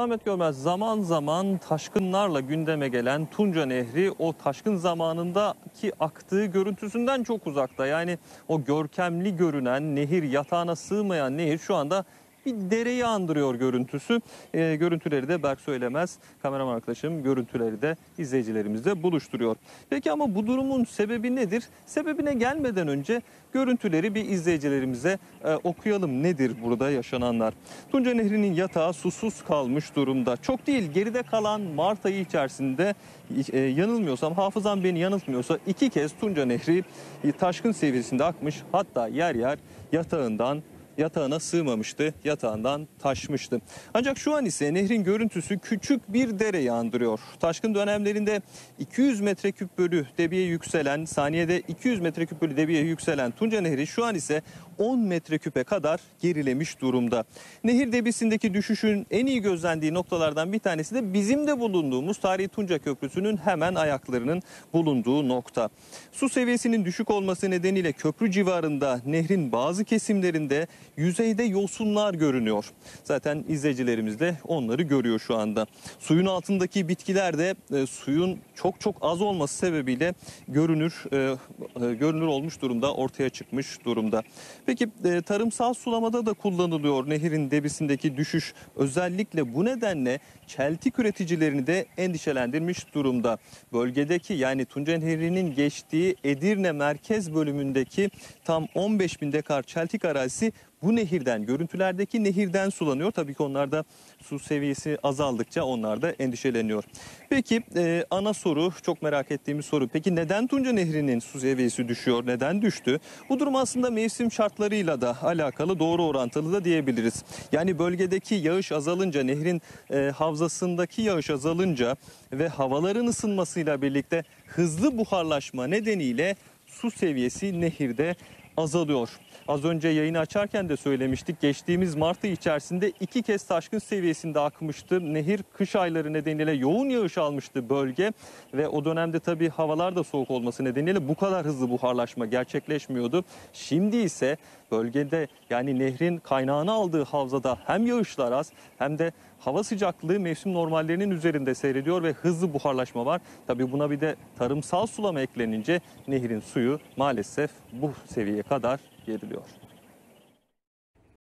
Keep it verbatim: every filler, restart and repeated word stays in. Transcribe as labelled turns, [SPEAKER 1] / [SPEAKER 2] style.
[SPEAKER 1] Ahmet Görmez, zaman zaman taşkınlarla gündeme gelen Tunca Nehri o taşkın zamanındaki aktığı görüntüsünden çok uzakta. Yani o görkemli görünen nehir, yatağına sığmayan nehir şu anda bir dereyi andırıyor görüntüsü. E, görüntüleri de Berk Söylemez, kameraman arkadaşım görüntüleri de izleyicilerimizle buluşturuyor. Peki ama bu durumun sebebi nedir? Sebebine gelmeden önce görüntüleri bir izleyicilerimize e, okuyalım. Nedir burada yaşananlar? Tunca Nehri'nin yatağı susuz kalmış durumda. Çok değil, geride kalan Mart ayı içerisinde e, yanılmıyorsam, hafızam beni yanıltmıyorsa iki kez Tunca Nehri e, taşkın seviyesinde akmış. Hatta yer yer yatağından yatağına sığmamıştı, yatağından taşmıştı. Ancak şu an ise nehrin görüntüsü küçük bir dereyi andırıyor. Taşkın dönemlerinde iki yüz metreküp bölü debiye yükselen, saniyede iki yüz metreküp bölü debiye yükselen Tunca Nehri şu an ise on metreküpe kadar gerilemiş durumda. Nehir debisindeki düşüşün en iyi gözlendiği noktalardan bir tanesi de bizim de bulunduğumuz Tarihi Tunca Köprüsü'nün hemen ayaklarının bulunduğu nokta. Su seviyesinin düşük olması nedeniyle köprü civarında nehrin bazı kesimlerinde yüzeyde yosunlar görünüyor. Zaten izleyicilerimiz de onları görüyor şu anda. Suyun altındaki bitkiler de e, suyun çok çok az olması sebebiyle görünür e, e, görünür olmuş durumda, ortaya çıkmış durumda. Peki e, tarımsal sulamada da kullanılıyor nehrin debisindeki düşüş. Özellikle bu nedenle çeltik üreticilerini de endişelendirmiş durumda. Bölgedeki, yani Tunca Nehri'nin geçtiği Edirne merkez bölümündeki tam on beş bin dekar çeltik arazisi bu nehirden, görüntülerdeki nehirden sulanıyor. Tabii ki onlar da su seviyesi azaldıkça onlar da endişeleniyor. Peki e, ana soru, çok merak ettiğimiz soru. Peki neden Tunca Nehri'nin su seviyesi düşüyor? Neden düştü? Bu durum aslında mevsim şartlarıyla da alakalı, doğru orantılı da diyebiliriz. Yani bölgedeki yağış azalınca, nehrin e, havzasındaki yağış azalınca ve havaların ısınmasıyla birlikte hızlı buharlaşma nedeniyle su seviyesi nehirde azalıyor. Az önce yayını açarken de söylemiştik. Geçtiğimiz Mart ayı içerisinde iki kez taşkın seviyesinde akmıştı. Nehir kış ayları nedeniyle yoğun yağış almıştı bölge ve o dönemde tabii havalar da soğuk olması nedeniyle bu kadar hızlı buharlaşma gerçekleşmiyordu. Şimdi ise bölgede, yani nehrin kaynağını aldığı havzada hem yağışlar az hem de hava sıcaklığı mevsim normallerinin üzerinde seyrediyor ve hızlı buharlaşma var. Tabii buna bir de tarımsal sulama eklenince nehrin suyu maalesef bu seviyeye kadar geriliyor.